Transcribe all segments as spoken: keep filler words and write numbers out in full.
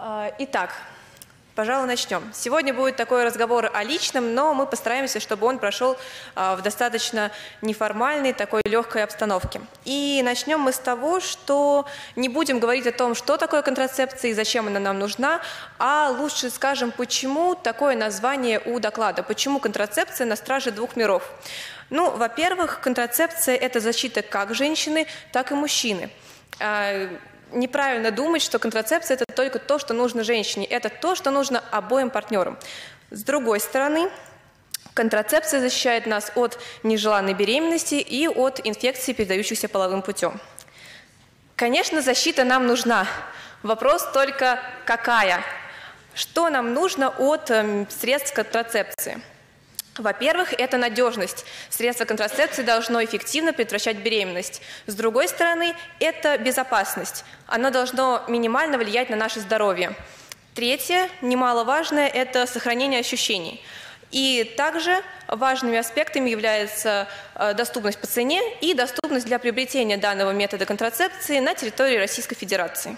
Итак, пожалуй, начнем. Сегодня будет такой разговор о личном, но мы постараемся, чтобы он прошел в достаточно неформальной, такой легкой обстановке. И начнем мы с того, что не будем говорить о том, что такое контрацепция и зачем она нам нужна, а лучше скажем, почему такое название у доклада, почему контрацепция на страже двух миров. Ну, во-первых, контрацепция – это защита как женщины, так и мужчины. Неправильно думать, что контрацепция – это только то, что нужно женщине. Это то, что нужно обоим партнерам. С другой стороны, контрацепция защищает нас от нежеланной беременности и от инфекций, передающихся половым путем. Конечно, защита нам нужна. Вопрос только какая? Что нам нужно от средств контрацепции? Во-первых, это надежность. Средство контрацепции должно эффективно предотвращать беременность. С другой стороны, это безопасность. Оно должно минимально влиять на наше здоровье. Третье, немаловажное, это сохранение ощущений. И также важными аспектами являются доступность по цене и доступность для приобретения данного метода контрацепции на территории Российской Федерации.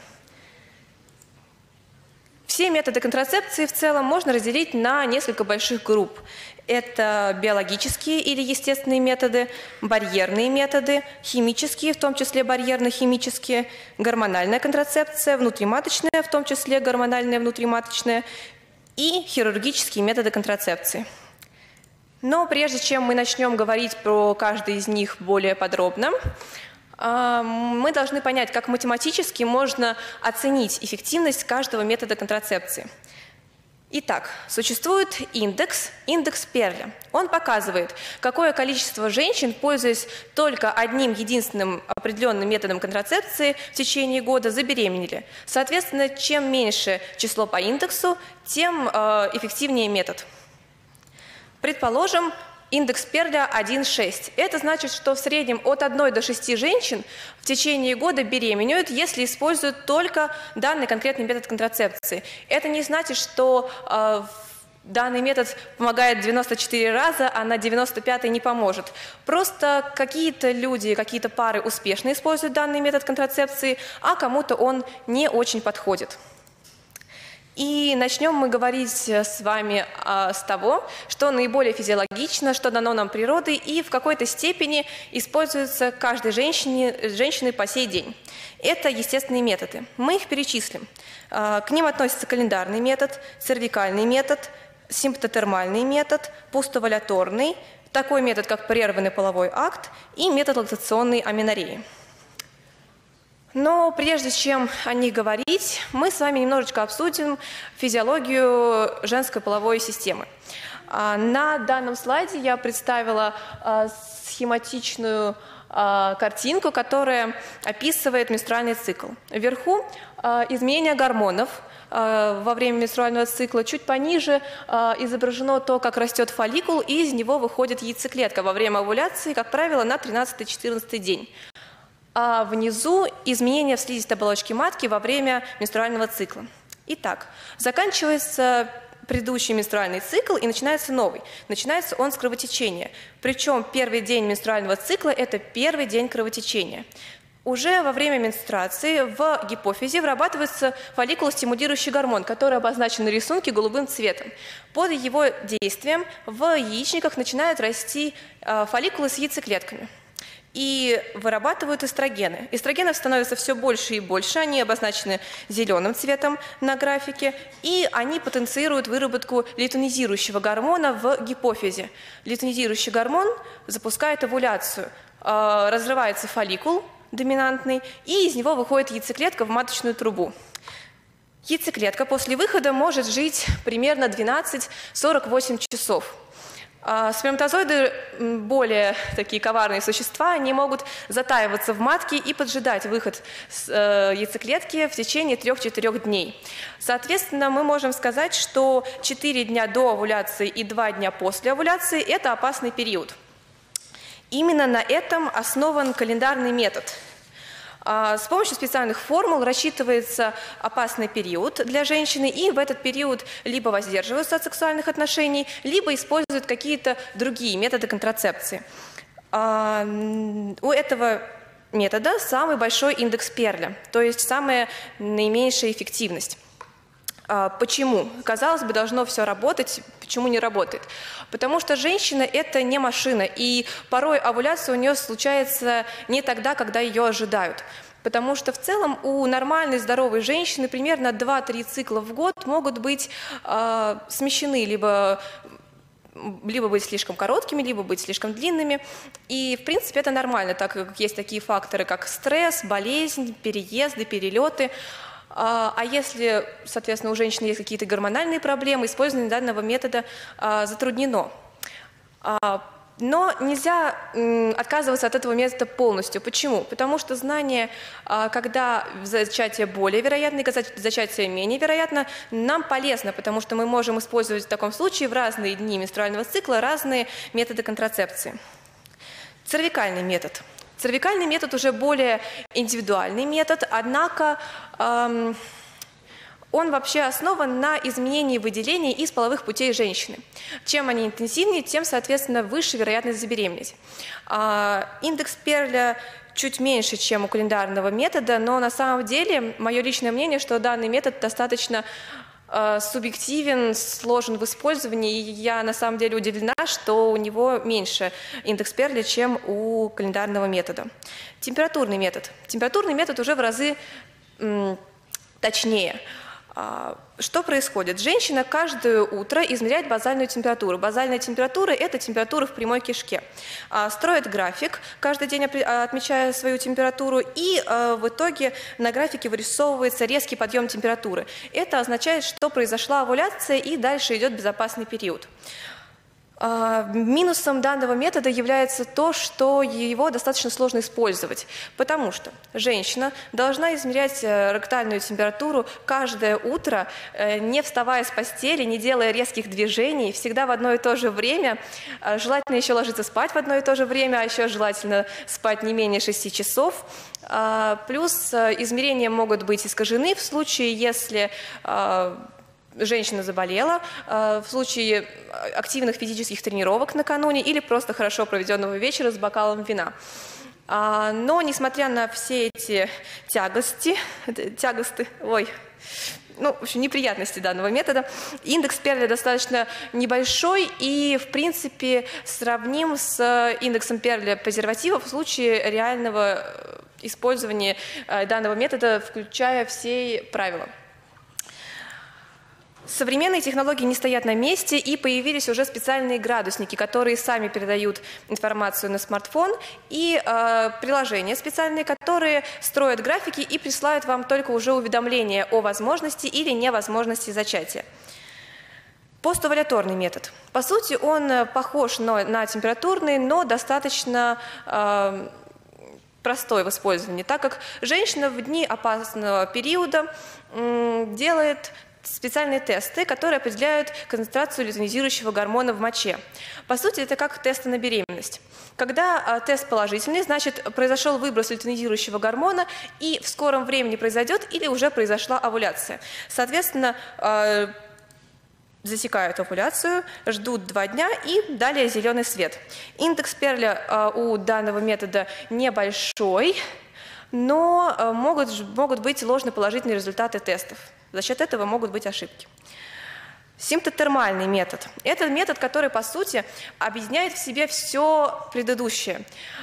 Все методы контрацепции в целом можно разделить на несколько больших групп. Это биологические или естественные методы, барьерные методы, химические, в том числе барьерно-химические, гормональная контрацепция, внутриматочная, в том числе гормональная внутриматочная, и хирургические методы контрацепции. Но прежде чем мы начнем говорить про каждый из них более подробно, мы должны понять, как математически можно оценить эффективность каждого метода контрацепции. Итак, существует индекс, индекс Перля. Он показывает, какое количество женщин, пользуясь только одним единственным определенным методом контрацепции в течение года, забеременели. Соответственно, чем меньше число по индексу, тем э, эффективнее метод. Предположим, индекс Перля один целых шесть десятых. Это значит, что в среднем от одной до шести женщин в течение года беременеют, если используют только данный конкретный метод контрацепции. Это не значит, что э, данный метод помогает девяносто четыре раза, а на девяносто пятый не поможет. Просто какие-то люди, какие-то пары успешно используют данный метод контрацепции, а кому-то он не очень подходит. И начнем мы говорить с вами а, с того, что наиболее физиологично, что дано нам природой и в какой-то степени используется каждой женщине, женщиной по сей день. Это естественные методы. Мы их перечислим. А, к ним относятся календарный метод, цервикальный метод, симптотермальный метод, пустоваляторный, такой метод, как прерванный половой акт, и метод лактационной аменореи. Но прежде чем о них говорить, мы с вами немножечко обсудим физиологию женской половой системы. На данном слайде я представила схематичную картинку, которая описывает менструальный цикл. Вверху изменение гормонов во время менструального цикла, чуть пониже изображено то, как растет фолликул, и из него выходит яйцеклетка во время овуляции, как правило, на тринадцатый-четырнадцатый день. А внизу изменения в слизистой оболочке матки во время менструального цикла. Итак, заканчивается предыдущий менструальный цикл и начинается новый. Начинается он с кровотечения. Причем первый день менструального цикла – это первый день кровотечения. Уже во время менструации в гипофизе вырабатывается фолликулостимулирующий гормон, который обозначен на рисунке голубым цветом. Под его действием в яичниках начинают расти фолликулы с яйцеклетками. И вырабатывают эстрогены. Эстрогенов становится все больше и больше, они обозначены зеленым цветом на графике, и они потенцируют выработку лютeinизирующего гормона в гипофизе. Лютeinизирующий гормон запускает овуляцию, разрывается фолликул доминантный, и из него выходит яйцеклетка в маточную трубу. Яйцеклетка после выхода может жить примерно двенадцать-сорок восемь часов. Сперматозоиды, более такие коварные существа, они могут затаиваться в матке и поджидать выход с яйцеклетки в течение трёх-четырёх дней. Соответственно, мы можем сказать, что четыре дня до овуляции и два дня после овуляции – это опасный период. Именно на этом основан календарный метод. С помощью специальных формул рассчитывается опасный период для женщины, и в этот период либо воздерживаются от сексуальных отношений, либо используют какие-то другие методы контрацепции. У этого метода самый большой индекс Перля, то есть самая наименьшая эффективность. Почему? Казалось бы, должно все работать, почему не работает? Потому что женщина – это не машина, и порой овуляция у нее случается не тогда, когда ее ожидают. Потому что в целом у нормальной, здоровой женщины примерно два-три цикла в год могут быть э, смещены, либо, либо быть слишком короткими, либо быть слишком длинными. И, в принципе, это нормально, так как есть такие факторы, как стресс, болезнь, переезды, перелеты. А если, соответственно, у женщины есть какие-то гормональные проблемы, использование данного метода а, затруднено. А, но нельзя м, отказываться от этого метода полностью. Почему? Потому что знание, а, когда зачатие более вероятно, и когда зачатие менее вероятно, нам полезно, потому что мы можем использовать в таком случае в разные дни менструального цикла разные методы контрацепции. Цервикальный метод. Цервикальный метод уже более индивидуальный метод, однако эм, он вообще основан на изменении выделений из половых путей женщины. Чем они интенсивнее, тем, соответственно, выше вероятность забеременеть. А, индекс Перля чуть меньше, чем у календарного метода, но на самом деле мое личное мнение, что данный метод достаточно субъективен, сложен в использовании, и я на самом деле удивлена, что у него меньше индекс Перля, чем у календарного метода. Температурный метод. Температурный метод уже в разы м, точнее. Что происходит? Женщина каждое утро измеряет базальную температуру. Базальная температура – это температура в прямой кишке. Строит график, каждый день отмечая свою температуру, и в итоге на графике вырисовывается резкий подъем температуры. Это означает, что произошла овуляция, и дальше идет безопасный период. Минусом данного метода является то, что его достаточно сложно использовать, потому что женщина должна измерять ректальную температуру каждое утро, не вставая с постели, не делая резких движений, всегда в одно и то же время, желательно еще ложиться спать в одно и то же время, а еще желательно спать не менее шести часов. Плюс измерения могут быть искажены в случае, если женщина заболела, в случае активных физических тренировок накануне или просто хорошо проведенного вечера с бокалом вина. Но, несмотря на все эти тягости, тягосты, ой, ну, в общем, неприятности данного метода, индекс Перля достаточно небольшой и, в принципе, сравним с индексом Перля презервативов в случае реального использования данного метода, включая все правила. Современные технологии не стоят на месте, и появились уже специальные градусники, которые сами передают информацию на смартфон, и э, приложения специальные, которые строят графики и присылают вам только уже уведомления о возможности или невозможности зачатия. Постоовуляторный метод. По сути, он похож на, на температурный, но достаточно э, простой в использовании, так как женщина в дни опасного периода э, делает специальные тесты, которые определяют концентрацию лютеинизирующего гормона в моче. По сути, это как тесты на беременность. Когда а, тест положительный, значит, произошел выброс лютеинизирующего гормона, и в скором времени произойдет или уже произошла овуляция. Соответственно, а, засекают овуляцию, ждут два дня и далее зеленый свет. Индекс Перля а, у данного метода небольшой, но а, могут, могут быть ложноположительные результаты тестов. За счет этого могут быть ошибки. Симптотермальный метод. Это метод, который, по сути, объединяет в себе все предыдущее.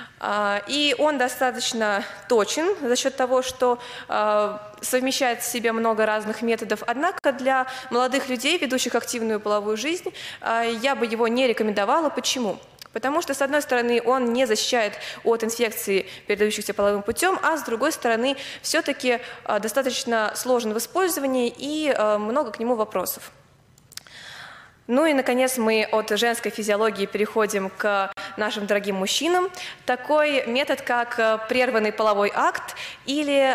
И он достаточно точен за счет того, что совмещает в себе много разных методов. Однако для молодых людей, ведущих активную половую жизнь, я бы его не рекомендовала. Почему? Потому что, с одной стороны, он не защищает от инфекций, передающихся половым путем, а с другой стороны, все-таки достаточно сложен в использовании и много к нему вопросов. Ну и, наконец, мы от женской физиологии переходим к нашим дорогим мужчинам. Такой метод, как прерванный половой акт или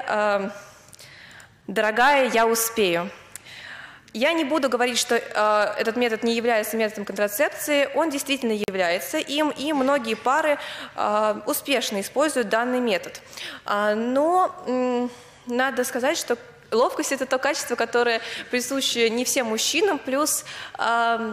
«дорогая, я успею». Я не буду говорить, что э, этот метод не является методом контрацепции, он действительно является им, и многие пары э, успешно используют данный метод. А, но м, надо сказать, что ловкость – это то качество, которое присуще не всем мужчинам, плюс э,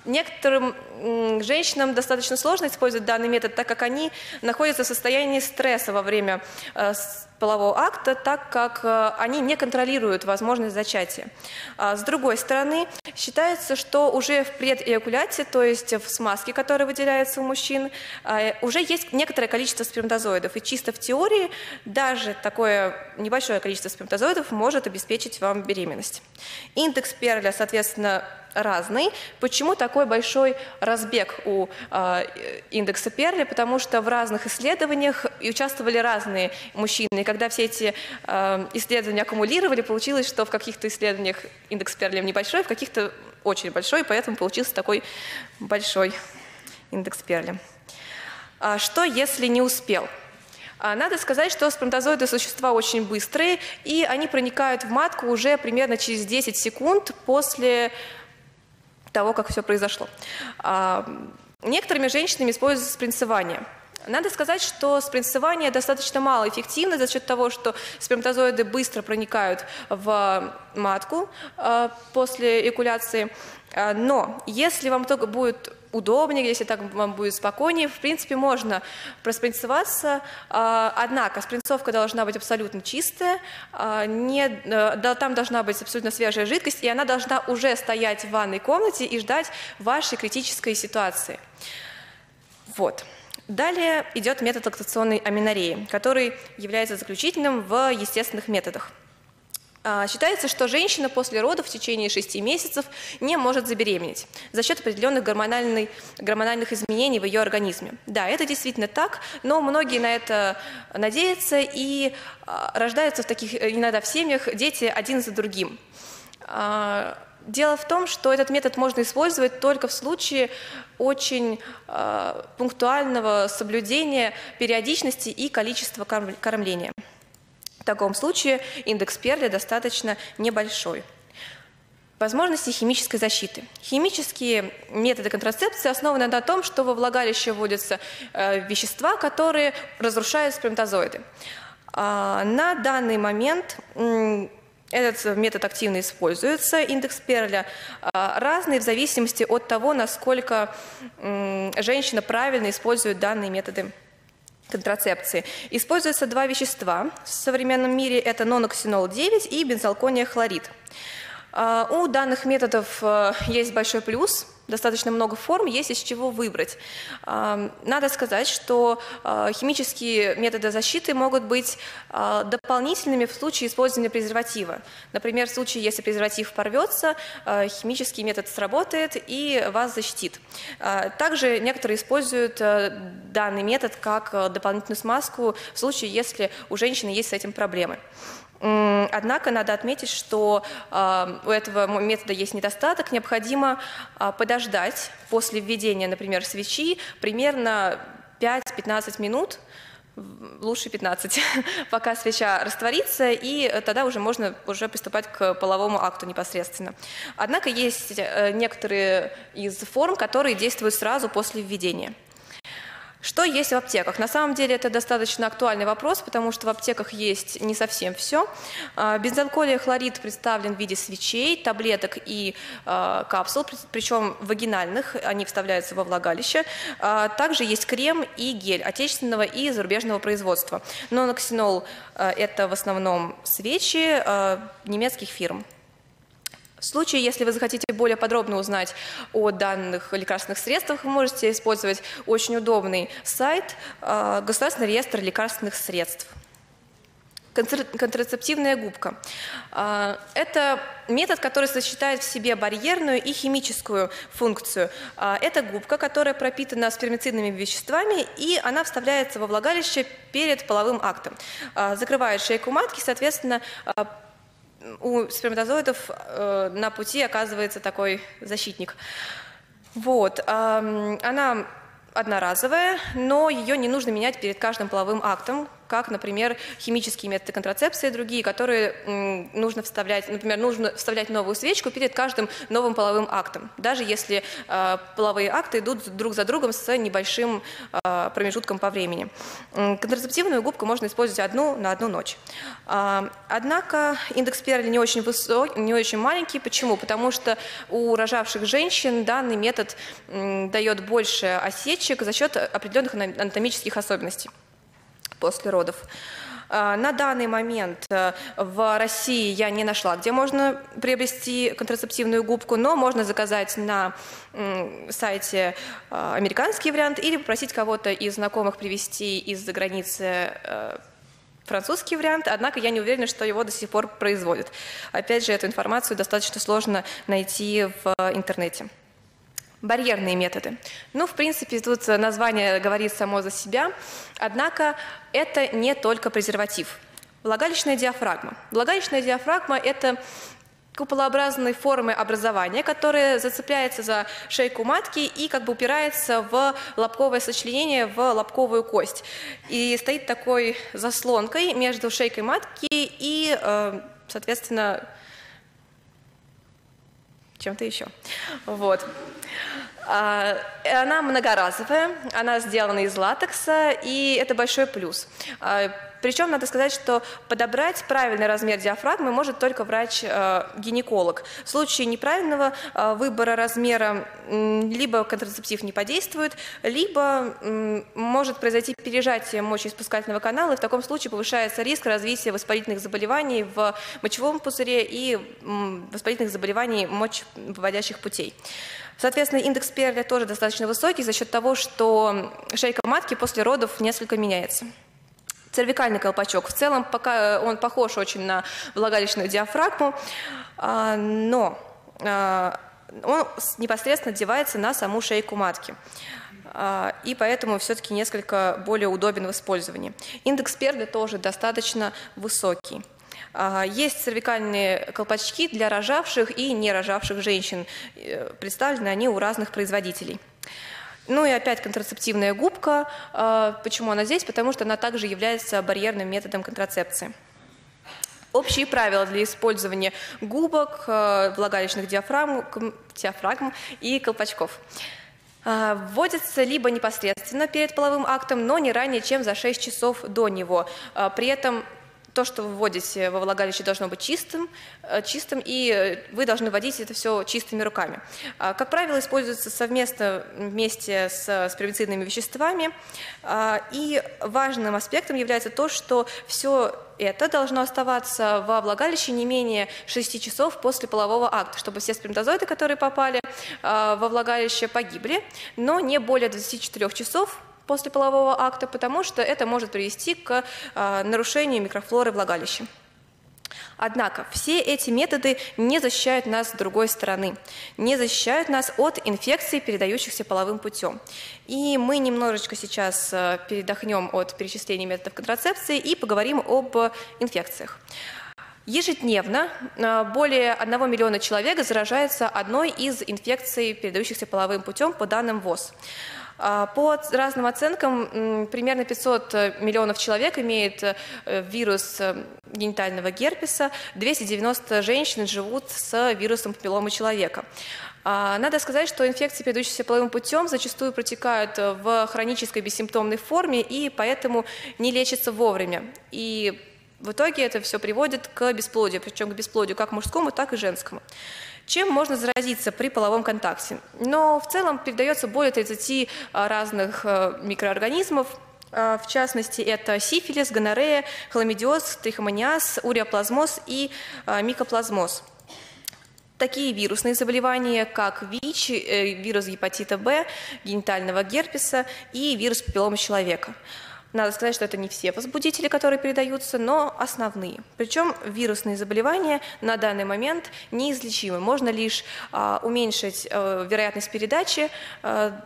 Некоторым женщинам достаточно сложно использовать данный метод, так как они находятся в состоянии стресса во время полового акта, так как они не контролируют возможность зачатия. С другой стороны, считается, что уже в предэякуляте, то есть в смазке, которая выделяется у мужчин, уже есть некоторое количество сперматозоидов. И чисто в теории даже такое небольшое количество сперматозоидов может обеспечить вам беременность. Индекс Перля, соответственно, разный. Почему такой большой разбег у э, индекса Перля? Потому что в разных исследованиях участвовали разные мужчины. И когда все эти э, исследования аккумулировали, получилось, что в каких-то исследованиях индекс Перля небольшой, в каких-то очень большой, поэтому получился такой большой индекс Перля. А что, если не успел? Надо сказать, что сперматозоиды – существа очень быстрые, и они проникают в матку уже примерно через десять секунд после того, как все произошло. Некоторыми женщинами используется спринцевание. Надо сказать, что спринцевание достаточно малоэффективно за счет того, что сперматозоиды быстро проникают в матку после эякуляции. Но если вам только будет удобнее, если так вам будет спокойнее, в принципе, можно проспринцеваться. Однако спринцовка должна быть абсолютно чистая, не, там должна быть абсолютно свежая жидкость, и она должна уже стоять в ванной комнате и ждать вашей критической ситуации. Вот. Далее идет метод лактационной аменореи, который является заключительным в естественных методах. Считается, что женщина после родов в течение шести месяцев не может забеременеть за счет определенных гормональных, гормональных изменений в ее организме. Да, это действительно так, но многие на это надеются и рождаются в таких, иногда в семьях дети один за другим. Дело в том, что этот метод можно использовать только в случае очень э, пунктуального соблюдения периодичности и количества кормления. В таком случае индекс Перля достаточно небольшой. Возможности химической защиты. Химические методы контрацепции основаны на том, что во влагалище вводятся э, вещества, которые разрушают сперматозоиды. А на данный момент э, этот метод активно используется, индекс Перля разный в зависимости от того, насколько женщина правильно использует данные методы контрацепции. Используются два вещества в современном мире, это ноноксинол девять и бензалкония хлорид. У данных методов есть большой плюс, достаточно много форм, есть из чего выбрать. Надо сказать, что химические методы защиты могут быть дополнительными в случае использования презерватива. Например, в случае, если презерватив порвется, химический метод сработает и вас защитит. Также некоторые используют данный метод как дополнительную смазку в случае, если у женщины есть с этим проблемы. Однако надо отметить, что э, у этого метода есть недостаток. Необходимо э, подождать после введения, например, свечи примерно пять-пятнадцать минут, лучше пятнадцать, пока свеча растворится, и тогда уже можно уже приступать к половому акту непосредственно. Однако есть э, некоторые из форм, которые действуют сразу после введения. Что есть в аптеках? На самом деле это достаточно актуальный вопрос, потому что в аптеках есть не совсем все. Бензалкония хлорид представлен в виде свечей, таблеток и э, капсул, причем вагинальных, они вставляются во влагалище. Также есть крем и гель отечественного и зарубежного производства. Ноноксинол э, это в основном свечи э, немецких фирм. В случае, если вы захотите более подробно узнать о данных лекарственных средствах, вы можете использовать очень удобный сайт Государственный реестр лекарственных средств. Контрацептивная губка. Это метод, который сочетает в себе барьерную и химическую функцию. Это губка, которая пропитана спермицидными веществами, и она вставляется во влагалище перед половым актом. Закрывает шейку матки, соответственно, у сперматозоидов э, на пути оказывается такой защитник. Вот. Э, она одноразовая, но ее не нужно менять перед каждым половым актом. как, например, химические методы контрацепции и другие, которые м, нужно вставлять, например, нужно вставлять новую свечку перед каждым новым половым актом, даже если э, половые акты идут друг за другом с небольшим э, промежутком по времени. Контрацептивную губку можно использовать одну на одну ночь. Э, однако индекс Перли не очень высокий, не очень маленький. Почему? Потому что у рожавших женщин данный метод м, дает больше осечек за счет определенных анатомических особенностей после родов. На данный момент в России я не нашла, где можно приобрести контрацептивную губку, но можно заказать на сайте американский вариант или попросить кого-то из знакомых привезти из-за границы французский вариант, однако я не уверена, что его до сих пор производят. Опять же, эту информацию достаточно сложно найти в интернете. Барьерные методы. Ну, в принципе, тут название говорит само за себя, однако это не только презерватив. Влагалищная диафрагма. Влагалищная диафрагма – это куполообразной формы образования, которая зацепляется за шейку матки и как бы упирается в лобковое сочленение, в лобковую кость. И стоит такой заслонкой между шейкой матки и, соответственно, чем-то еще. Вот. Она многоразовая, она сделана из латекса, и это большой плюс. Причем надо сказать, что подобрать правильный размер диафрагмы может только врач-гинеколог. В случае неправильного выбора размера либо контрацептив не подействует, либо может произойти пережатие мочеиспускательного канала, и в таком случае повышается риск развития воспалительных заболеваний в мочевом пузыре и воспалительных заболеваний мочевыводящих путей. Соответственно, индекс Перля тоже достаточно высокий за счет того, что шейка матки после родов несколько меняется. Цервикальный колпачок. В целом, пока он похож очень на влагалищную диафрагму, но он непосредственно одевается на саму шейку матки. И поэтому все-таки несколько более удобен в использовании. Индекс Перля тоже достаточно высокий. Есть цервикальные колпачки для рожавших и не рожавших женщин. Представлены они у разных производителей. Ну и опять контрацептивная губка. Почему она здесь? Потому что она также является барьерным методом контрацепции. Общие правила для использования губок, влагалищных диафрагм, диафрагм и колпачков. Вводится либо непосредственно перед половым актом, но не ранее, чем за шесть часов до него. При этом то, что вы вводите во влагалище, должно быть чистым, чистым, и вы должны вводить это все чистыми руками. Как правило, используется совместно вместе с, с первицидными веществами. И важным аспектом является то, что все это должно оставаться во влагалище не менее шести часов после полового акта, чтобы все сперматозоиды, которые попали во влагалище, погибли, но не более двадцати четырёх часов после полового акта, потому что это может привести к э, нарушению микрофлоры влагалища. Однако все эти методы не защищают нас с другой стороны, не защищают нас от инфекций, передающихся половым путем. И мы немножечко сейчас э, передохнем от перечисления методов контрацепции и поговорим об инфекциях. Ежедневно более одного миллиона человек заражается одной из инфекций, передающихся половым путем, по данным ВОЗ. По разным оценкам, примерно пятьсот миллионов человек имеет вирус генитального герпеса, двести девяносто женщин живут с вирусом папилломы человека. Надо сказать, что инфекции, передающиеся половым путем, зачастую протекают в хронической бессимптомной форме и поэтому не лечатся вовремя. И в итоге это все приводит к бесплодию, причем к бесплодию как мужскому, так и женскому. Чем можно заразиться при половом контакте? Но в целом передается более тридцати разных микроорганизмов. В частности, это сифилис, гонорея, хламидиоз, трихомониаз, уреоплазмоз и микоплазмоз. Такие вирусные заболевания, как ВИЧ, вирус гепатита Б, генитального герпеса и вирус папилломы человека. Надо сказать, что это не все возбудители, которые передаются, но основные. Причем вирусные заболевания на данный момент неизлечимы. Можно лишь а, уменьшить а, вероятность передачи а,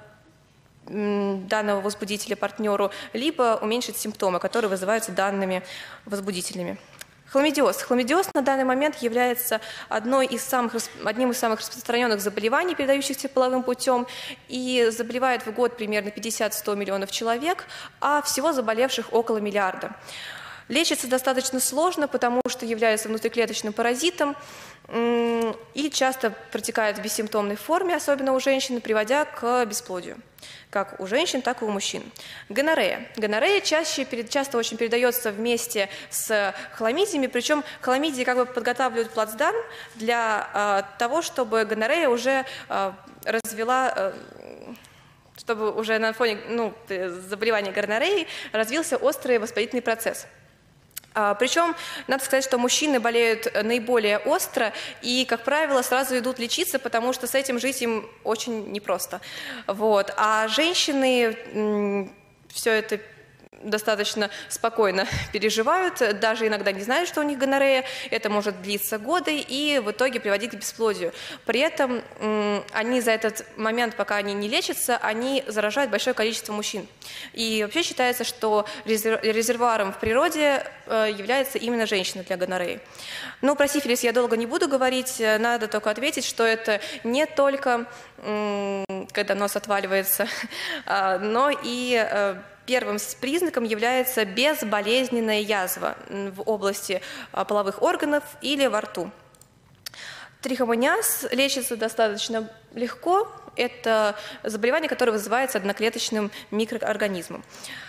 данного возбудителя партнеру, либо уменьшить симптомы, которые вызываются данными возбудителями. Хламидиоз. Хламидиоз на данный момент является одной из самых, одним из самых распространенных заболеваний, передающихся половым путем, и заболевает в год примерно пятьдесят-сто миллионов человек, а всего заболевших около миллиарда. Лечится достаточно сложно, потому что является внутриклеточным паразитом и часто протекает в бессимптомной форме, особенно у женщин, приводя к бесплодию, как у женщин, так и у мужчин. Гонорея. Гонорея чаще, часто очень передается вместе с хламидиями, причем хламидии как бы подготавливают плацдарм для э, того, чтобы гонорея уже э, развела... Э, чтобы уже на фоне ну, заболевания гонореей развился острый воспалительный процесс. Причем, надо сказать, что мужчины болеют наиболее остро и, как правило, сразу идут лечиться, потому что с этим жить им очень непросто. Вот. А женщины все это достаточно спокойно переживают, даже иногда не знают, что у них гонорея. Это может длиться годы и в итоге приводить к бесплодию. При этом они за этот момент, пока они не лечатся, они заражают большое количество мужчин. И вообще считается, что резервуаром в природе является именно женщина для гонореи. Ну, про сифилис я долго не буду говорить, надо только ответить, что это не только когда нос отваливается, но и первым признаком является безболезненная язва в области половых органов или во рту. Трихомониаз лечится достаточно легко. Это заболевание, которое вызывается одноклеточным микроорганизмом.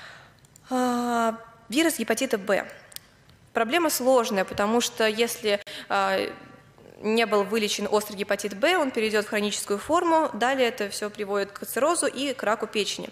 Вирус гепатита Б. Проблема сложная, потому что если не был вылечен острый гепатит Б, он перейдет в хроническую форму, далее это все приводит к циррозу и к раку печени.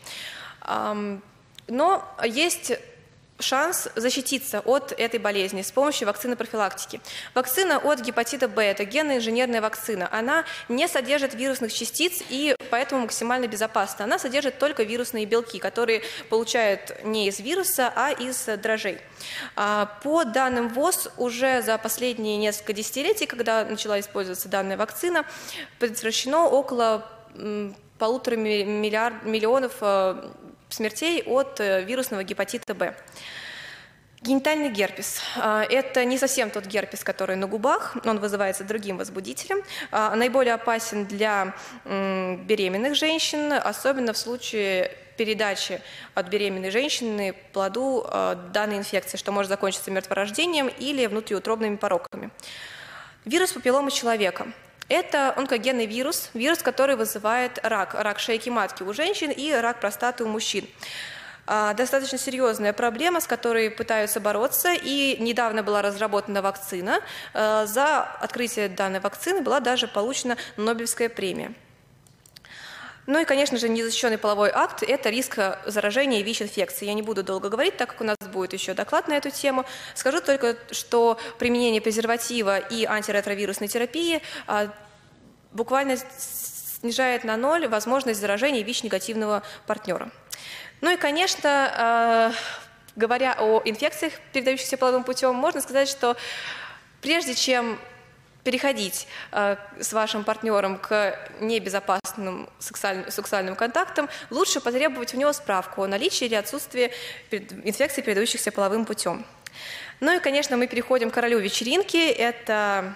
Но есть шанс защититься от этой болезни с помощью вакцины профилактики. Вакцина от гепатита Б – это генно-инженерная вакцина. Она не содержит вирусных частиц и поэтому максимально безопасна. Она содержит только вирусные белки, которые получают не из вируса, а из дрожжей. По данным ВОЗ, уже за последние несколько десятилетий, когда начала использоваться данная вакцина, предотвращено около полутора миллиард, миллионов смертей от вирусного гепатита Б. Генитальный герпес – это не совсем тот герпес, который на губах, он вызывается другим возбудителем. Наиболее опасен для беременных женщин, особенно в случае передачи от беременной женщины плоду данной инфекции, что может закончиться мертворождением или внутриутробными пороками. Вирус папилломы человека. Это онкогенный вирус, вирус, который вызывает рак, рак шейки матки у женщин и рак простаты у мужчин. Достаточно серьезная проблема, с которой пытаются бороться, и недавно была разработана вакцина. За открытие данной вакцины была даже получена Нобелевская премия. Ну и, конечно же, незащищенный половой акт – это риск заражения ВИЧ-инфекцией. Я не буду долго говорить, так как у нас будет еще доклад на эту тему. Скажу только, что применение презерватива и антиретровирусной терапии буквально снижает на ноль возможность заражения ВИЧ-негативного партнера. Ну и, конечно, говоря о инфекциях, передающихся половым путем, можно сказать, что прежде чем переходить э, с вашим партнером к небезопасным сексуальным, сексуальным контактам, лучше потребовать у него справку о наличии или отсутствии инфекций, передающихся половым путем. Ну и, конечно, мы переходим к королю вечеринки. Это,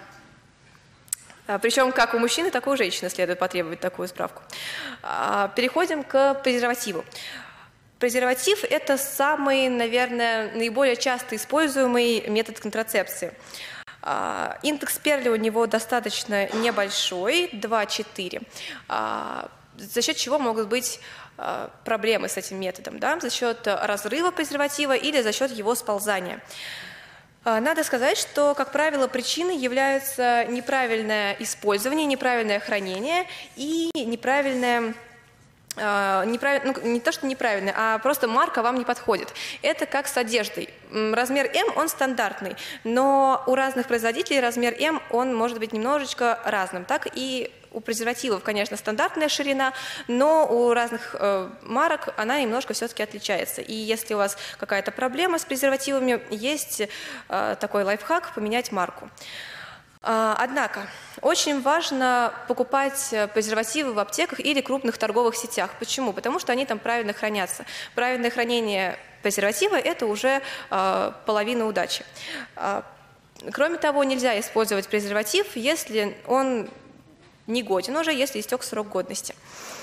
причем как у мужчины, так и у женщины следует потребовать такую справку. Переходим к презервативу. Презерватив – это самый, наверное, наиболее часто используемый метод контрацепции. Индекс Перли у него достаточно небольшой, два целых четыре десятых, за счет чего могут быть проблемы с этим методом, да? За счет разрыва презерватива или за счет его сползания. Надо сказать, что, как правило, причиной являются неправильное использование, неправильное хранение и неправильное... Неправиль... ну, не то, что неправильно, а просто марка вам не подходит. Это как с одеждой. Размер М, он стандартный, но у разных производителей размер М, он может быть немножечко разным. Так и у презервативов, конечно, стандартная ширина, но у разных э, марок она немножко все-таки отличается. И если у вас какая-то проблема с презервативами, есть э, такой лайфхак – поменять марку. Однако, очень важно покупать презервативы в аптеках или крупных торговых сетях. Почему? Потому что они там правильно хранятся. Правильное хранение презерватива – это уже э, половина удачи. Кроме того, нельзя использовать презерватив, если он не годен уже, если истек срок годности.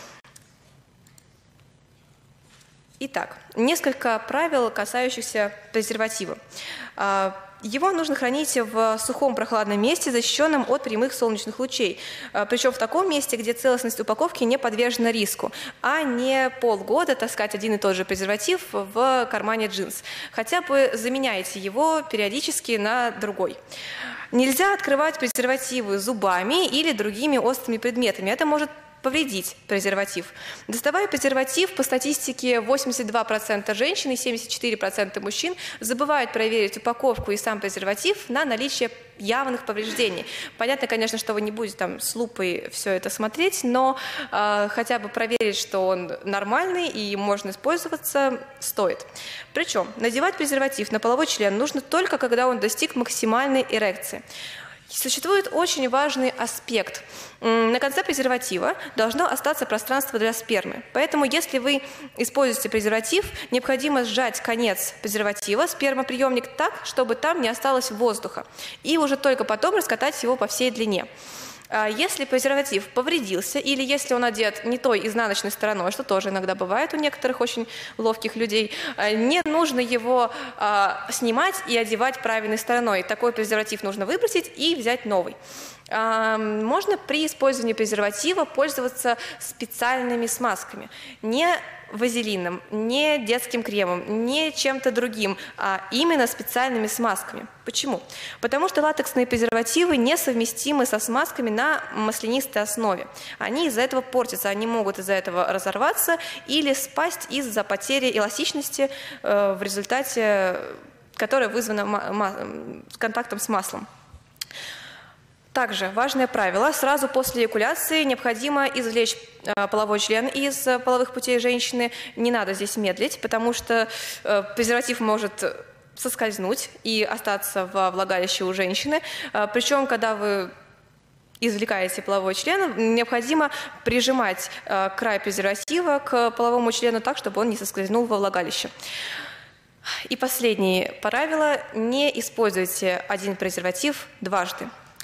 Итак, несколько правил, касающихся презерватива. Его нужно хранить в сухом прохладном месте, защищенном от прямых солнечных лучей. Причем в таком месте, где целостность упаковки не подвержена риску, а не полгода таскать один и тот же презерватив в кармане джинс. Хотя бы заменяйте его периодически на другой. Нельзя открывать презервативы зубами или другими острыми предметами. Это может повредить презерватив. Доставая презерватив, по статистике восемьдесят два процента женщин и семьдесят четыре процента мужчин забывают проверить упаковку и сам презерватив на наличие явных повреждений. Понятно, конечно, что вы не будете там с лупой все это смотреть, но э, хотя бы проверить, что он нормальный и можно использоваться, стоит. Причем надевать презерватив на половой член нужно только когда он достиг максимальной эрекции. Существует очень важный аспект. На конце презерватива должно остаться пространство для спермы. Поэтому, если вы используете презерватив, необходимо сжать конец презерватива, спермоприемник, так, чтобы там не осталось воздуха. И уже только потом раскатать его по всей длине. Если презерватив повредился или если он одет не той изнаночной стороной, что тоже иногда бывает у некоторых очень ловких людей, не нужно его снимать и одевать правильной стороной. Такой презерватив нужно выбросить и взять новый. Можно при использовании презерватива пользоваться специальными смазками. Не вазелином, не детским кремом, не чем-то другим, а именно специальными смазками. Почему? Потому что латексные презервативы несовместимы со смазками на маслянистой основе. Они из-за этого портятся, они могут из-за этого разорваться или спасть из-за потери эластичности, в результате которая вызвана контактом с маслом. Также важное правило: сразу после эякуляции необходимо извлечь э, половой член из э, половых путей женщины. Не надо здесь медлить, потому что э, презерватив может соскользнуть и остаться во влагалище у женщины. Э, причем, когда вы извлекаете половой член, необходимо прижимать э, край презерватива к половому члену так, чтобы он не соскользнул во влагалище. И последнее правило: не используйте один презерватив дважды.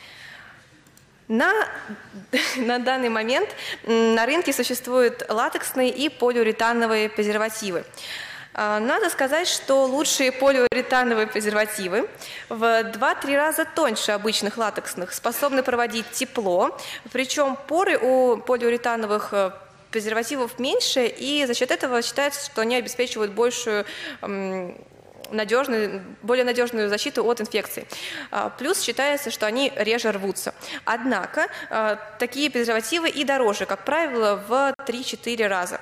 На, на данный момент на рынке существуют латексные и полиуретановые презервативы. Надо сказать, что лучшие полиуретановые презервативы в два-три раза тоньше обычных латексных, способны проводить тепло, причем поры у полиуретановых презервативов меньше, и за счет этого считается, что они обеспечивают большую надежную, более надежную защиту от инфекций. Плюс считается, что они реже рвутся. Однако такие презервативы и дороже, как правило, в три-четыре раза.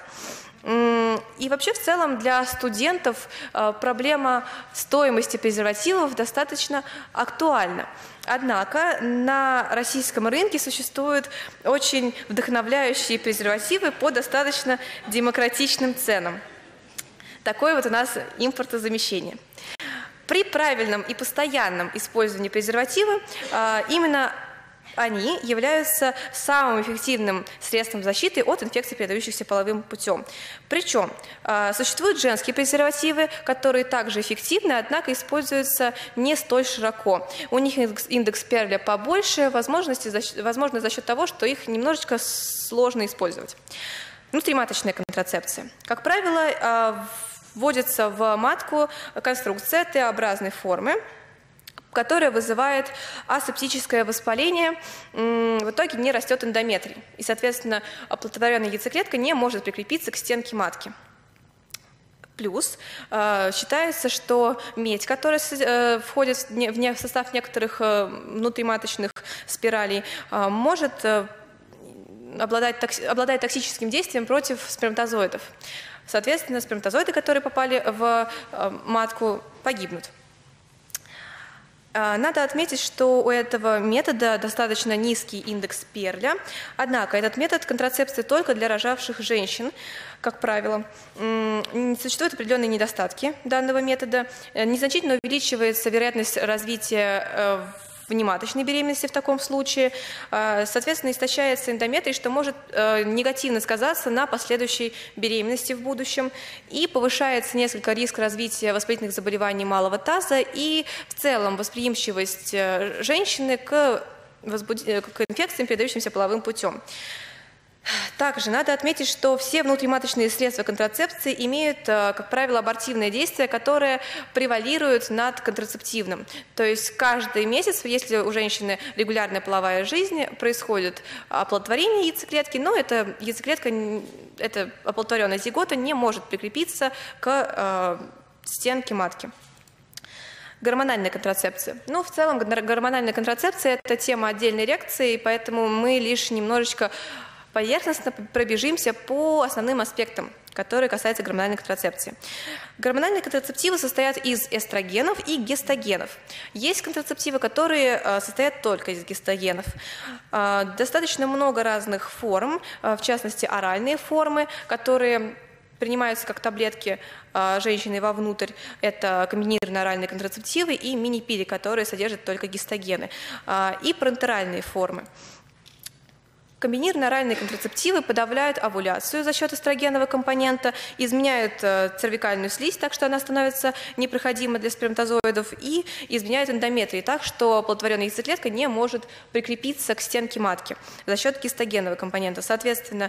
И вообще в целом для студентов проблема стоимости презервативов достаточно актуальна. Однако на российском рынке существуют очень вдохновляющие презервативы по достаточно демократичным ценам. Такое вот у нас импортозамещение. При правильном и постоянном использовании презерватива именно они являются самым эффективным средством защиты от инфекций, передающихся половым путем. Причем существуют женские презервативы, которые также эффективны, однако используются не столь широко. У них индекс Перля побольше, возможности, возможно, за счет того, что их немножечко сложно использовать. Внутриматочная контрацепция. Как правило, вводится в матку конструкция Т-образной формы, которая вызывает асептическое воспаление, в итоге не растет эндометрий. И, соответственно, оплодотворенная яйцеклетка не может прикрепиться к стенке матки. Плюс считается, что медь, которая входит в состав некоторых внутриматочных спиралей, может обладать, обладает токсическим действием против сперматозоидов. Соответственно, сперматозоиды, которые попали в матку, погибнут. Надо отметить, что у этого метода достаточно низкий индекс Перля, однако этот метод контрацепции только для рожавших женщин, как правило. Существуют определенные недостатки данного метода. Незначительно увеличивается вероятность развития внематочной беременности в таком случае. Соответственно, истощается эндометрий, что может негативно сказаться на последующей беременности в будущем. И повышается несколько риск развития воспалительных заболеваний малого таза и в целом восприимчивость женщины к, возбуд... к инфекциям, передающимся половым путем. Также надо отметить, что все внутриматочные средства контрацепции имеют, как правило, абортивное действие, которое превалирует над контрацептивным. То есть каждый месяц, если у женщины регулярная половая жизнь, происходит оплодотворение яйцеклетки, но эта яйцеклетка, эта оплодотворенная зигота не может прикрепиться к э, стенке матки. Гормональная контрацепция. Ну, в целом, гормональная контрацепция – это тема отдельной лекции, поэтому мы лишь немножечко поверхностно пробежимся по основным аспектам, которые касаются гормональной контрацепции. Гормональные контрацептивы состоят из эстрогенов и гестогенов. Есть контрацептивы, которые состоят только из гестогенов. Достаточно много разных форм, в частности, оральные формы, которые принимаются как таблетки женщиной вовнутрь. Это комбинированные оральные контрацептивы и мини-пили, которые содержат только гестогены. И парентеральные формы. Комбинированные оральные контрацептивы подавляют овуляцию за счет эстрогенового компонента, изменяют цервикальную слизь, так что она становится непроходима для сперматозоидов, и изменяют эндометрий, так что оплодотворенная яйцеклетка не может прикрепиться к стенке матки за счет гистогенного компонента. Соответственно,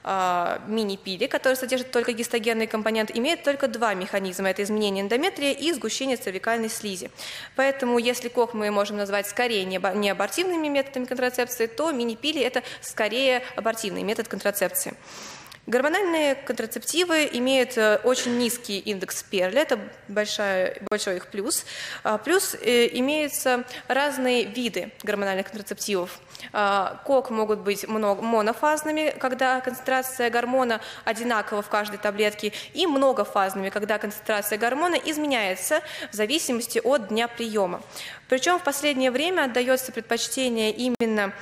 мини-пили, которые содержат только гистогенный компонент, имеют только два механизма. Это изменение эндометрия и сгущение цервикальной слизи. Поэтому, если КОК мы можем назвать скорее не абортивными методами контрацепции, то мини-пили – это скорее абортивный метод контрацепции. Гормональные контрацептивы имеют очень низкий индекс Перля, это большой, большой их плюс. Плюс имеются разные виды гормональных контрацептивов. КОК могут быть монофазными, когда концентрация гормона одинакова в каждой таблетке, и многофазными, когда концентрация гормона изменяется в зависимости от дня приема. Причем в последнее время отдается предпочтение именно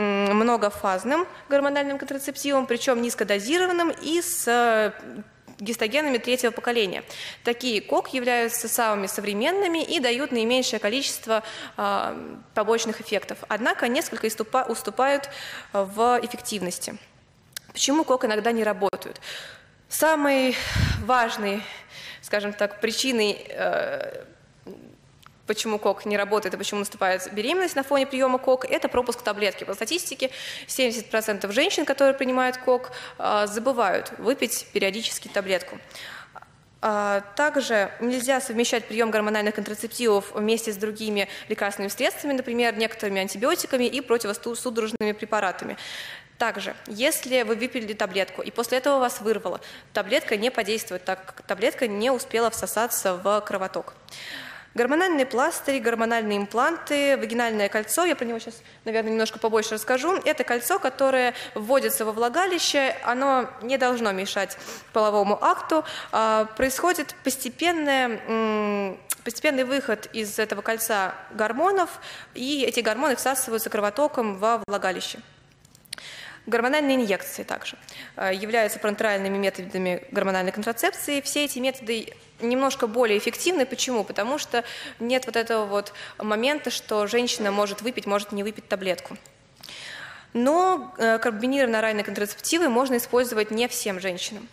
многофазным гормональным контрацептивам, причем низкодозированным и с гистогенами третьего поколения. Такие КОК являются самыми современными и дают наименьшее количество э, побочных эффектов. Однако несколько уступают в эффективности. Почему КОК иногда не работают? Самой важной, скажем так, причиной э, почему КОК не работает и почему наступает беременность на фоне приема КОК, это пропуск таблетки. По статистике семьдесят процентов женщин, которые принимают КОК, забывают выпить периодически таблетку. Также нельзя совмещать прием гормональных контрацептивов вместе с другими лекарственными средствами, например, некоторыми антибиотиками и противосудорожными препаратами. Также, если вы выпили таблетку и после этого вас вырвало, таблетка не подействует, так как таблетка не успела всосаться в кровоток. Гормональные пластыри, гормональные импланты, вагинальное кольцо, я про него сейчас, наверное, немножко побольше расскажу. Это кольцо, которое вводится во влагалище, оно не должно мешать половому акту. Происходит постепенное, постепенный выход из этого кольца гормонов, и эти гормоны всасываются кровотоком во влагалище. Гормональные инъекции также являются парентеральными методами гормональной контрацепции. Все эти методы немножко более эффективны. Почему? Потому что нет вот этого вот момента, что женщина может выпить, может не выпить таблетку. Но комбинированные оральные контрацептивы можно использовать не всем женщинам.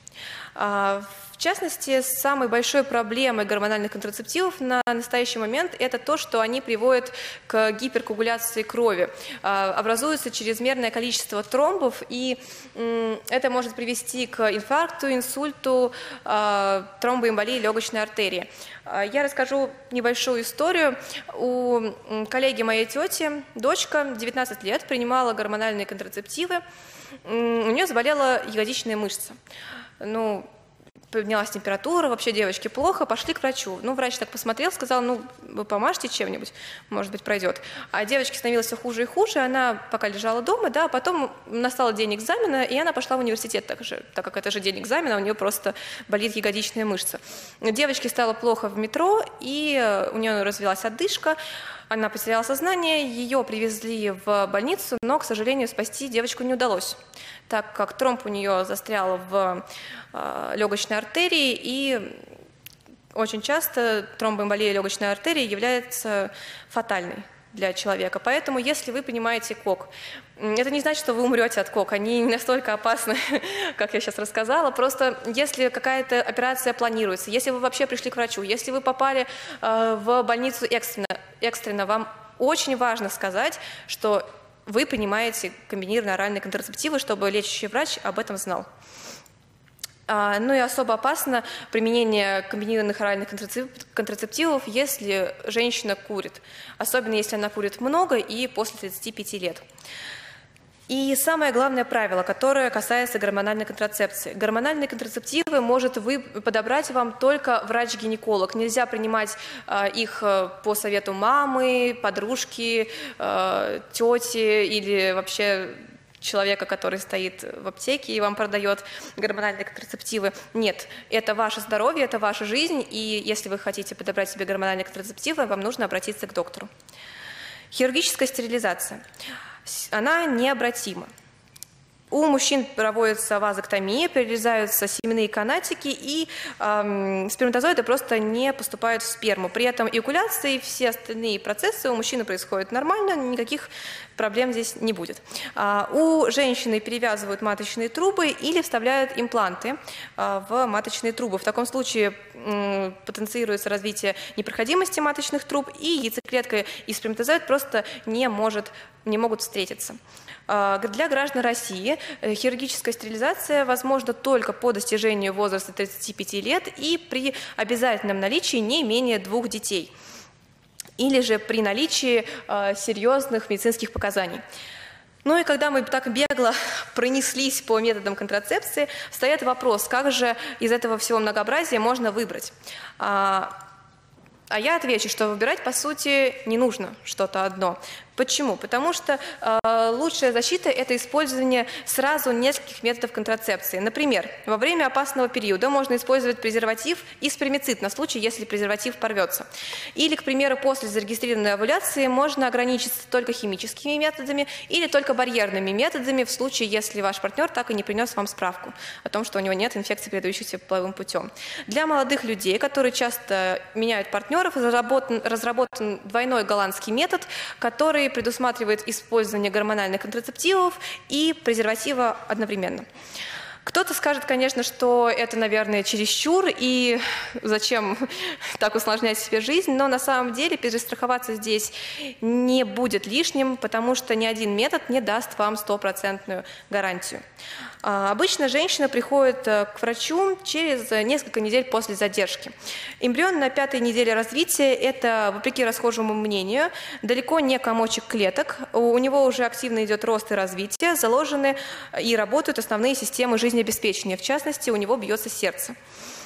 В частности, самой большой проблемой гормональных контрацептивов на настоящий момент это то, что они приводят к гиперкоагуляции крови. Образуется чрезмерное количество тромбов, и это может привести к инфаркту, инсульту, тромбоэмболии легочной артерии. Я расскажу небольшую историю. У коллеги моей тети дочка, девятнадцать лет, принимала гормональные контрацептивы. У нее заболела ягодичная мышца. Ну, поднялась температура, вообще девочке плохо, пошли к врачу. Ну, врач так посмотрел, сказал, ну, вы помажьте чем-нибудь, может быть, пройдет. А девочке становилось все хуже и хуже, она пока лежала дома, да, а потом настал день экзамена, и она пошла в университет, так, же, так как это же день экзамена, у нее просто болит ягодичная мышца. Девочке стало плохо в метро, и у нее развилась одышка, она потеряла сознание, ее привезли в больницу, но, к сожалению, спасти девочку не удалось, так как тромб у нее застрял в э, легочной артерии, и очень часто тромбоэмболия легочной артерии является фатальной для человека. Поэтому, если вы понимаете кок, это не значит, что вы умрете от кок, они не настолько опасны, как я сейчас рассказала. Просто если какая-то операция планируется, если вы вообще пришли к врачу, если вы попали э, в больницу экстренно, экстренно, вам очень важно сказать, что вы понимаете комбинированные оральные контрацептивы, чтобы лечащий врач об этом знал. А, ну и особо опасно применение комбинированных оральных контрацептивов, если женщина курит, особенно если она курит много и после тридцати пяти лет. И самое главное правило, которое касается гормональной контрацепции. Гормональные контрацептивы может вы, подобрать вам только врач-гинеколог. Нельзя принимать э, их по совету мамы, подружки, э, тети или вообще человека, который стоит в аптеке и вам продает гормональные контрацептивы. Нет, это ваше здоровье, это ваша жизнь, и если вы хотите подобрать себе гормональные контрацептивы, вам нужно обратиться к доктору. Хирургическая стерилизация. Она необратима. У мужчин проводится вазоктомия, перерезаются семенные канатики, и эм, сперматозоиды просто не поступают в сперму. При этом эякуляция и все остальные процессы у мужчины происходят нормально, никаких проблем здесь не будет. А у женщины перевязывают маточные трубы или вставляют импланты а, в маточные трубы. В таком случае м, потенцируется развитие непроходимости маточных труб, и яйцеклетка и сперматозоид просто не, может, не могут встретиться. Для граждан России хирургическая стерилизация возможна только по достижению возраста тридцати пяти лет и при обязательном наличии не менее двух детей, или же при наличии серьезных медицинских показаний. Ну и когда мы так бегло пронеслись по методам контрацепции, встает вопрос, как же из этого всего многообразия можно выбрать. А я отвечу, что выбирать, по сути, не нужно что-то одно. Почему? Потому что э, лучшая защита – это использование сразу нескольких методов контрацепции. Например, во время опасного периода можно использовать презерватив и спермицид на случай, если презерватив порвется. Или, к примеру, после зарегистрированной овуляции можно ограничиться только химическими методами или только барьерными методами в случае, если ваш партнер так и не принес вам справку о том, что у него нет инфекции, передающейся половым путем. Для молодых людей, которые часто меняют партнеров, разработан, разработан двойной голландский метод, который предусматривает использование гормональных контрацептивов и презерватива одновременно. Кто-то скажет, конечно, что это, наверное, чересчур, и зачем так усложнять себе жизнь, но на самом деле перестраховаться здесь не будет лишним, потому что ни один метод не даст вам стопроцентную гарантию. Обычно женщина приходит к врачу через несколько недель после задержки. Эмбрион на пятой неделе развития – это, вопреки расхожему мнению, далеко не комочек клеток. У него уже активно идет рост и развитие, заложены и работают основные системы жизнеобеспечения. В частности, у него бьется сердце.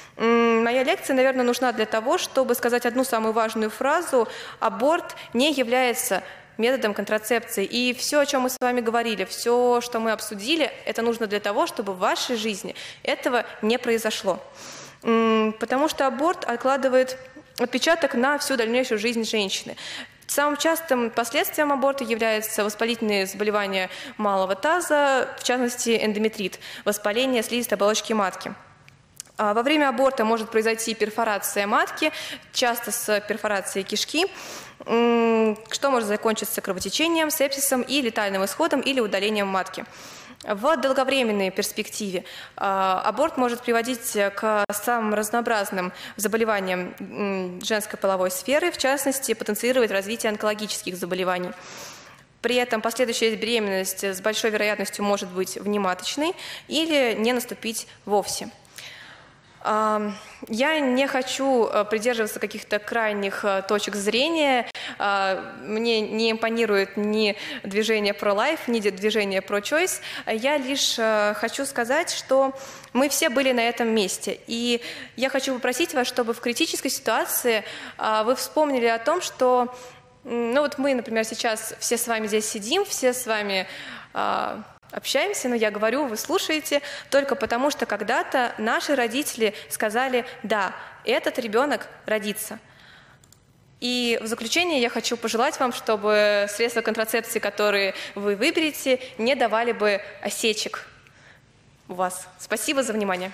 Моя лекция, наверное, нужна для того, чтобы сказать одну самую важную фразу: аборт не является методом контрацепции. И все, о чем мы с вами говорили, все, что мы обсудили, это нужно для того, чтобы в вашей жизни этого не произошло. Потому что аборт откладывает отпечаток на всю дальнейшую жизнь женщины. Самым частым последствием аборта являются воспалительные заболевания малого таза, в частности эндометрит, воспаление слизистой оболочки матки. Во время аборта может произойти перфорация матки, часто с перфорацией кишки, что может закончиться кровотечением, сепсисом и летальным исходом или удалением матки. В долговременной перспективе аборт может приводить к самым разнообразным заболеваниям женской половой сферы, в частности, потенцировать развитие онкологических заболеваний. При этом последующая беременность с большой вероятностью может быть внематочной или не наступить вовсе. Я не хочу придерживаться каких-то крайних точек зрения. Мне не импонирует ни движение pro-life, ни движение pro-choice. Я лишь хочу сказать, что мы все были на этом месте. И я хочу попросить вас, чтобы в критической ситуации вы вспомнили о том, что, ну вот мы, например, сейчас все с вами здесь сидим, все с вами общаемся, но я говорю, вы слушаете, только потому что когда-то наши родители сказали: да, этот ребенок родится. И в заключение я хочу пожелать вам, чтобы средства контрацепции, которые вы выберете, не давали бы осечек у вас. Спасибо за внимание.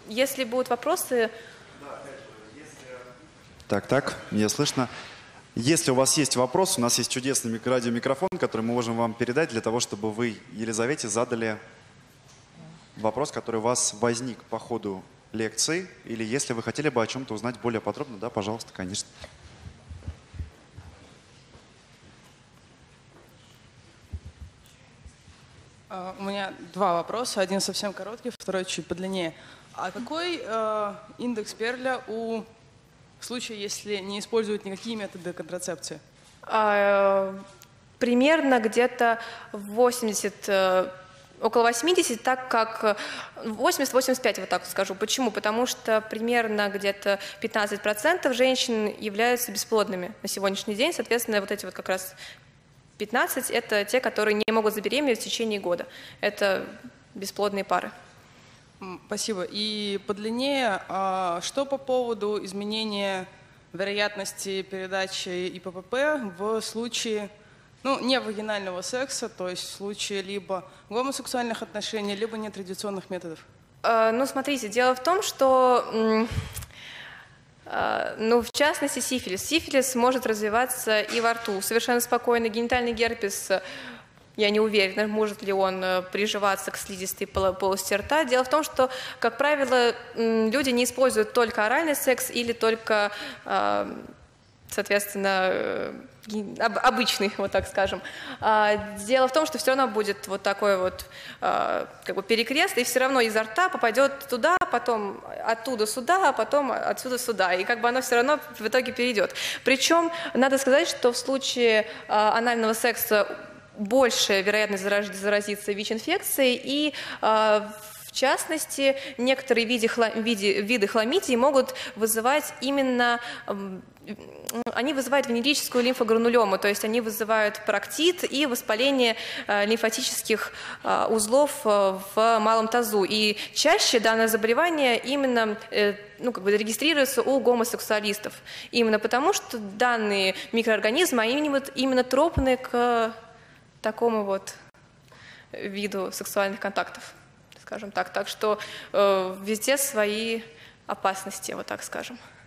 Если будут вопросы... Так, так, меня слышно. Если у вас есть вопрос, у нас есть чудесный радиомикрофон, который мы можем вам передать для того, чтобы вы Елизавете задали вопрос, который у вас возник по ходу лекции, или если вы хотели бы о чем-то узнать более подробно, да, пожалуйста, конечно. У меня два вопроса. Один совсем короткий, второй чуть подлиннее. А какой э, индекс Перля у случая, если не используют никакие методы контрацепции? А, примерно где-то восемьдесят, около восьмидесяти, так как восемьдесят — восемьдесят пять, вот так скажу. Почему? Потому что примерно где-то пятнадцать процентов женщин являются бесплодными на сегодняшний день. Соответственно, вот эти вот как раз пятнадцать — это те, которые не могут забеременеть в течение года. Это бесплодные пары. Спасибо. И подлиннее, что по поводу изменения вероятности передачи ИППП в случае, ну, не вагинального секса, то есть в случае либо гомосексуальных отношений, либо нетрадиционных методов? Ну, смотрите, дело в том, что, ну, в частности, сифилис. Сифилис может развиваться и во рту совершенно спокойно. Генитальный герпес, я не уверена, может ли он приживаться к слизистой полости рта. Дело в том, что, как правило, люди не используют только оральный секс или только, соответственно, обычный, вот так скажем. Дело в том, что все равно будет вот такой вот как бы перекрест, и все равно изо рта попадет туда, потом оттуда сюда, а потом отсюда сюда, и как бы оно все равно в итоге перейдет. Причем надо сказать, что в случае анального секса большая вероятность заразиться ВИЧ-инфекцией, и в частности некоторые виды, виды, виды хламидий могут вызывать именно, они вызывают венерическую лимфогранулему, то есть они вызывают пароктит и воспаление лимфатических узлов в малом тазу. И чаще данное заболевание именно, ну, как бы регистрируется у гомосексуалистов, именно потому что данные микроорганизмы, они именно тропны к такому вот виду сексуальных контактов, скажем так. Так что э, везде свои опасности, вот так скажем.